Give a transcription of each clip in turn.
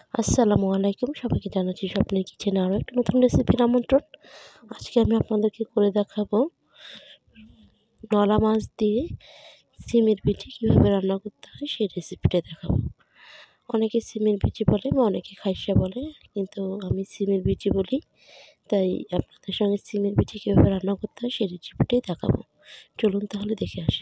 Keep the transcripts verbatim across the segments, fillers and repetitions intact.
আসসালামু আলাইকুম। সবাইকে জানাচ্ছি স্বপ্নের কিচেনে আরও একটা নতুন রেসিপির আমন্ত্রণ। আজকে আমি আপনাদেরকে করে দেখাবো নলা মাছ দিয়ে সিমের বিচি কীভাবে রান্না করতে হয় সেই রেসিপিটা দেখাবো। অনেকে সিমের বিচি বলে বা অনেকে খাইসা বলে, কিন্তু আমি সিমের বিচি বলি। তাই আপনাদের সঙ্গে সিমের বিচি কীভাবে রান্না করতে হয় সেই রেসিপিটাই দেখাবো। চলুন তাহলে দেখে আসি।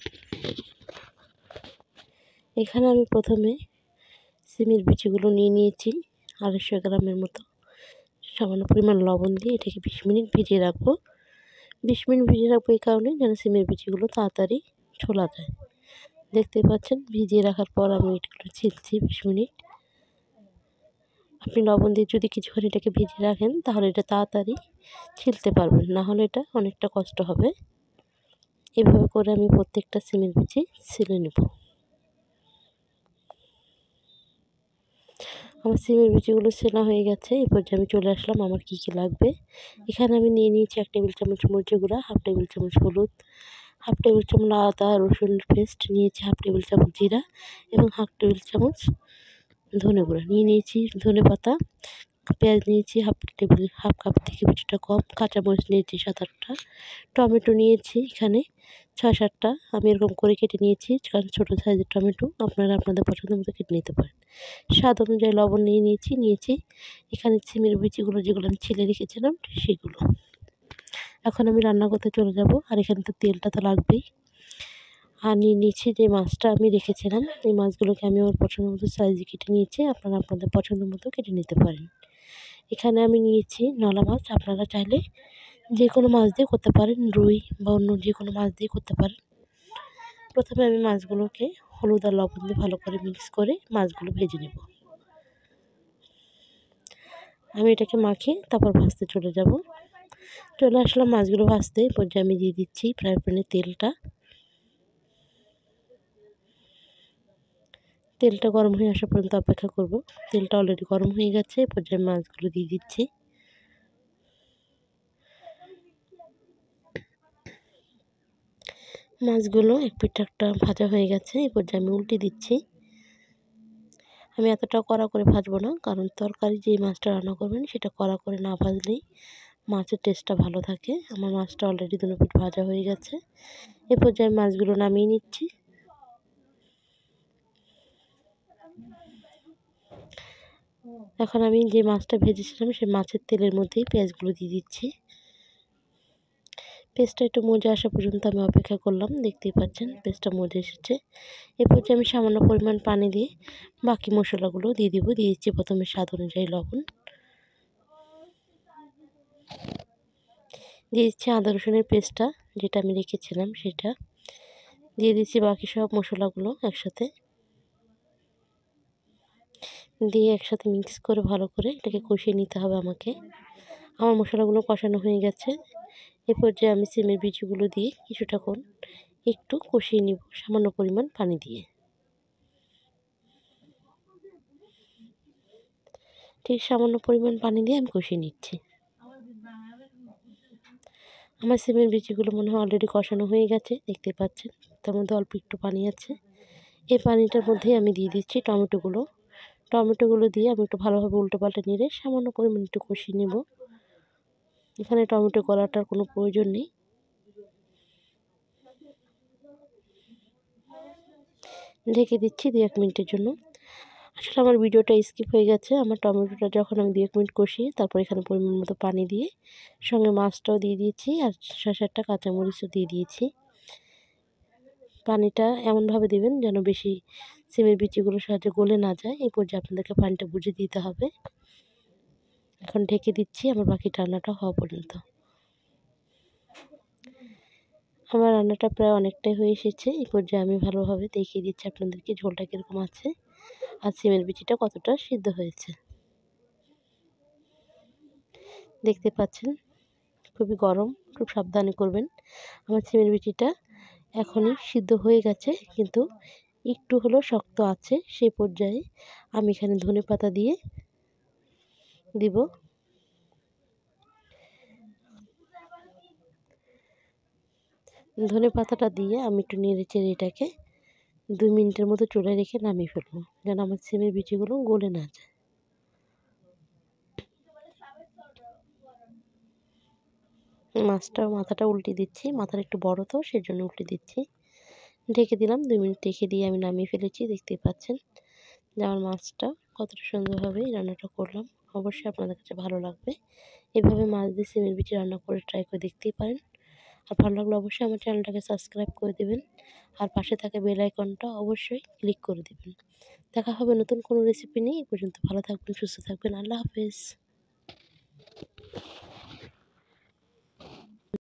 এখানে আমি প্রথমে সিমের বিচিগুলো নিয়ে নিয়েছি আড়াইশো গ্রামের মতো। সামান্য পরিমাণ লবণ দিয়ে এটাকে বিশ মিনিট ভিজিয়ে রাখবো। বিশ মিনিট ভিজিয়ে রাখবো এই কারণে যেন সিমের বিচিগুলো তাড়াতাড়ি ছোলা যায়। দেখতে পাচ্ছেন ভিজিয়ে রাখার পর আমি এটাগুলো ছিলছি বিশ মিনিট। আপনি লবণ দিয়ে যদি কিছুক্ষণ এটাকে ভিজিয়ে রাখেন তাহলে এটা তাড়াতাড়ি ছিলতে পারবেন, না হলে এটা অনেকটা কষ্ট হবে। এভাবে করে আমি প্রত্যেকটা সিমের বিচি ছিলে নেব। আমার সিমের বিচিগুলো ছেলা হয়ে গেছে। এই পর্যায়ে আমি চলে আসলাম আমার কী কী লাগবে। এখানে আমি নিয়ে নিয়েছি এক টেবিল চামচ মরিচের গুঁড়া, হাফ টেবিল চামচ হলুদ, হাফ টেবিল চামচ আদা রসুন পেস্ট নিয়েছি, হাফ টেবিল চামচ জিরা এবং হাফ টেবিল চামচ ধনে গুঁড়া নিয়ে নিয়েছি, ধনে পাতা, পেঁয়াজ নিয়েছি হাফ টেবিল হাফ কাপ থেকে কিছুটা কম, কাঁচামরিচ নিয়েছি সাত আটটা, টমেটো নিয়েছি এখানে ছয় সাতটা। আমি এরকম করে কেটে নিয়েছি, কারণ ছোটো সাইজের টমেটো আপনারা আপনাদের পছন্দ মতো কেটে নিতে পারেন। স্বাদ অনুযায়ী লবণ নিয়ে নিয়েছি নিয়েছি এখানে সিমের বিচিগুলো যেগুলো আমি ছিলে রেখেছিলাম সেগুলো। এখন আমি রান্না করতে চলে যাব। আর এখানে তো তেলটা তো লাগবেই। আর নিয়ে নিয়েছি যে মাছটা আমি রেখেছিলাম, এই মাছগুলোকে আমি আমার পছন্দ মতো সাইজে কেটে নিয়েছি। আপনারা আপনাদের পছন্দ মতো কেটে নিতে পারেন। এখানে আমি নিয়েছি নলা মাছ, আপনারা চাইলে যে কোনো মাছ দিয়ে করতে পারেন, রুই বা অন্য যে কোনো মাছ দিয়ে করতে পারেন। প্রথমে আমি মাছগুলোকে হলুদ আর লবণ দিয়ে ভালো করে মিক্স করে মাছগুলো ভেজে নেব। আমি এটাকে মাখিয়ে তারপর ভাজতে চলে যাব। চলে আসলাম মাছগুলো ভাজতে। পর্যায়ে আমি দিয়ে দিচ্ছি ফ্রাই প্যানে তেলটা। তেলটা গরম হয়ে আসা পর্যন্ত অপেক্ষা করব। তেলটা অলরেডি গরম হয়ে গেছে। পর্যায়ে মাছগুলো দিয়ে দিচ্ছি। মাছগুলো এক পিঠ একটা ভাজা হয়ে গেছে। এই পর্যায়ে আমি উল্টে দিচ্ছি। আমি এতটা কড়া করে ভাজবো না, কারণ তরকারি যে মাছটা রান্না করবেন সেটা কড়া করে না ভাজলেই মাছের টেস্টটা ভালো থাকে। আমার মাছটা অলরেডি দুটো পিঠ ভাজা হয়ে গেছে। এই পর্যায়ে মাছগুলো নামিয়ে নিচ্ছি। এখন আমি যে মাছটা ভেজেছিলাম সেই মাছের তেলের মধ্যেই পেঁয়াজগুলো দিয়ে দিচ্ছি। পেস্টটা একটু মজে আসা পর্যন্ত আমি অপেক্ষা করলাম। দেখতেই পাচ্ছেন পেস্টটা মজে এসেছে। এরপর যে আমি সামান্য পরিমাণ পানি দিয়ে বাকি মশলাগুলো দিয়ে দিব। দিয়ে দিচ্ছি প্রথমে স্বাদ অনুযায়ী লবণ, দিয়ে দিচ্ছি আদা রসুনের পেস্টটা যেটা আমি রেখেছিলাম সেটা দিয়ে দিচ্ছি। বাকি সব মশলাগুলো একসাথে দিয়ে একসাথে মিক্স করে ভালো করে এটাকে কষিয়ে নিতে হবে আমাকে। আমার মশলাগুলো কষানো হয়ে গেছে। এ পর্যায়ে আমি সিমের বিচিগুলো দিয়ে কিছুটাক্ষণ একটু কষিয়ে নিব সামান্য পরিমাণ পানি দিয়ে। ঠিক সামান্য পরিমাণ পানি দিয়ে আমি কষিয়ে নিচ্ছি। আমার সিমের বিচিগুলো মনে হয় অলরেডি কষানো হয়ে গেছে, দেখতে পাচ্ছেন তার মধ্যে অল্প একটু পানি আছে। এই পানিটার মধ্যেই আমি দিয়ে দিচ্ছি টমেটোগুলো। টমেটোগুলো দিয়ে আমি একটু ভালোভাবে উল্টো পাল্টে নেড়ে সামান্য পরিমাণ একটু কষিয়ে নেব। এখানে টমেটো গলাটার কোনো প্রয়োজন নেই। ঢেকে দিচ্ছি দু এক মিনিটের জন্য। আসলে আমার ভিডিওটা স্কিপ হয়ে গেছে। আমার টমেটোটা যখন আমি দু এক মিনিট কষিয়ে তারপর এখানে পরিমাণ মতো পানি দিয়ে সঙ্গে মাছটাও দিয়ে দিয়েছি আর ছয় সাতটা কাঁচামরিচও দিয়ে দিয়েছি। পানিটা এমনভাবে দেবেন যেন বেশি সিমের বিচিগুলো সহজে গলে না যায়। এই পর্যায়ে আপনাদেরকে পানিটা বুঝে দিতে হবে। এখন ঢেকে দিচ্ছি আমার বাকি রান্নাটা হওয়া পর্যন্ত। আমার রান্নাটা প্রায় অনেকটাই হয়ে এসেছে। এই পর্যায়ে আমি ভালোভাবে দেখিয়ে দিচ্ছি আপনাদেরকে ঝোলটা কীরকম আছে আর সিমের বিচিটা কতটা সিদ্ধ হয়েছে। দেখতে পাচ্ছেন খুবই গরম, খুব সাবধানে করবেন। আমার সিমের বিচিটা এখনই সিদ্ধ হয়ে গেছে, কিন্তু একটু হলেও শক্ত আছে। সেই পর্যায়ে আমি এখানে ধনেপাতা দিয়ে দিব। ধনেপাতাটা দিয়ে আমি একটু নেড়ে চেড়ে এটাকে দুই মিনিটের মতো চুলায় রেখে নামিয়ে ফেলবো, যেন আমার সিমের বিচিগুলো গলে না যায়। মাছটার মাথাটা উল্টে দিচ্ছি। মাথাটা একটু বড় তো সেজন্য উল্টে দিচ্ছি। ঢেকে দিলাম। দুই মিনিট রেখে দিয়ে আমি নামিয়ে ফেলেছি। দেখতেই পাচ্ছেন যে আমার মাছটা কতটা সুন্দরভাবে রান্নাটা করলাম। অবশ্যই আপনাদের কাছে ভালো লাগবে। এভাবে মাছ দিয়ে সিমের বিচি রান্না করে ট্রাই করে দেখতেই পারেন। আর ভালো লাগলে অবশ্যই আমার চ্যানেলটাকে সাবস্ক্রাইব করে দেবেন। আর পাশে থাকা বেল আইকনটা অবশ্যই ক্লিক করে দেবেন। দেখা হবে নতুন কোনো রেসিপি নিয়ে। এ পর্যন্ত ভালো থাকবেন, সুস্থ থাকবেন। আল্লাহ হাফেজ।